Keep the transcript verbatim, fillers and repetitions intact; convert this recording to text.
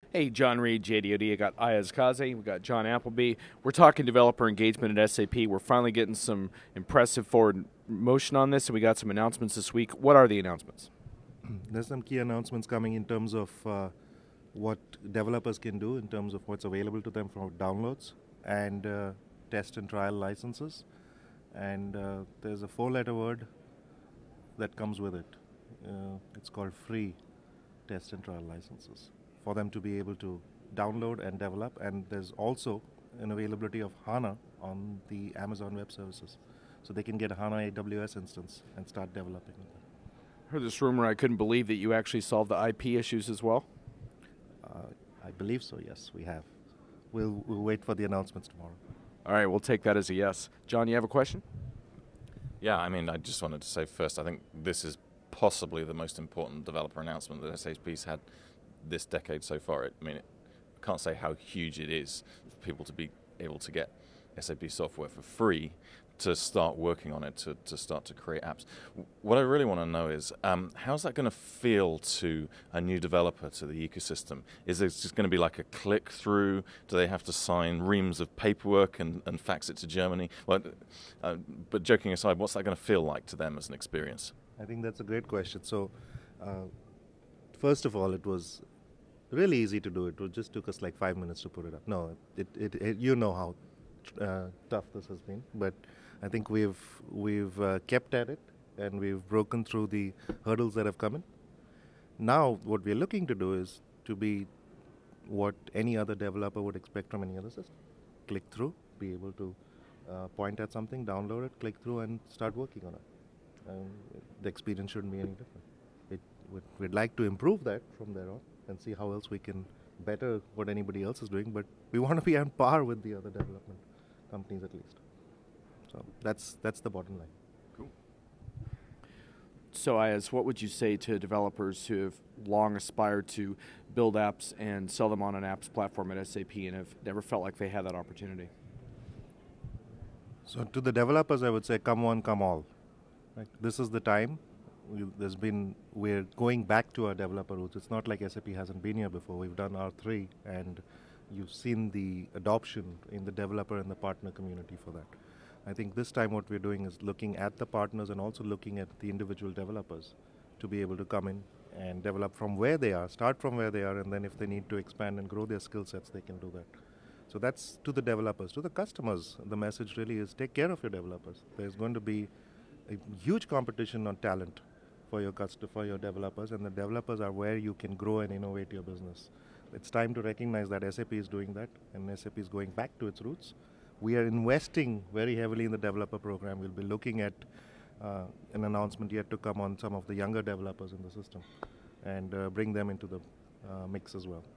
Hey, John Reed, J D O D. I got Aiaz Kazi. We got John Appleby. We're talking developer engagement at S A P. We're finally getting some impressive forward motion on this, and we got some announcements this week. What are the announcements? There's some key announcements coming in terms of uh, what developers can do in terms of what's available to them for downloads and uh, test and trial licenses. And uh, there's a four-letter word that comes with it. Uh, it's called free test and trial licenses for them to be able to download and develop. And there's also an availability of HANA on the Amazon Web Services. So they can get a HANA A W S instance and start developing with it. I heard this rumor. I couldn't believe that you actually solved the I P issues as well. Uh, I believe so, yes, we have. We'll, we'll wait for the announcements tomorrow. All right, we'll take that as a yes. John, you have a question? Yeah, I mean, I just wanted to say first, I think this is possibly the most important developer announcement that S A P's had this decade so far. It, I mean, it, I can't say how huge it is for people to be able to get S A P software for free to start working on it, to, to start to create apps. What I really want to know is, um, how's that going to feel to a new developer, to the ecosystem? Is it just going to be like a click through? Do they have to sign reams of paperwork and, and fax it to Germany? Well, uh, but joking aside, what's that going to feel like to them as an experience? I think that's a great question. So, uh, first of all, it was really easy to do. It just took us like five minutes to put it up. No, it, it, it you know how uh, tough this has been, but I think we've we've uh, kept at it, and we've broken through the hurdles that have come in. Now, what we're looking to do is to be what any other developer would expect from any other system. Click through, be able to uh, point at something, download it, click through, and start working on it. Um, the experience shouldn't be any different. It, we'd, we'd like to improve that from there on and see how else we can better what anybody else is doing, but we want to be on par with the other development companies at least. So that's that's the bottom line. Cool. So, Aiaz, what would you say to developers who have long aspired to build apps and sell them on an apps platform at S A P and have never felt like they had that opportunity? So to the developers, I would say, come one, come all. Right? This is the time. We, there's been we're going back to our developer roots. It's not like S A P hasn't been here before. We've done R three, and you've seen the adoption in the developer and the partner community for that. I think this time what we're doing is looking at the partners and also looking at the individual developers to be able to come in and develop from where they are, start from where they are, and then if they need to expand and grow their skill sets, they can do that. So that's to the developers. To the customers, the message really is take care of your developers. There's going to be a huge competition on talent for your cust- for your developers, and the developers are where you can grow and innovate your business. It's time to recognize that S A P is doing that, and S A P is going back to its roots. We are investing very heavily in the developer program. We'll be looking at uh, an announcement yet to come on some of the younger developers in the system and uh, bring them into the uh, mix as well.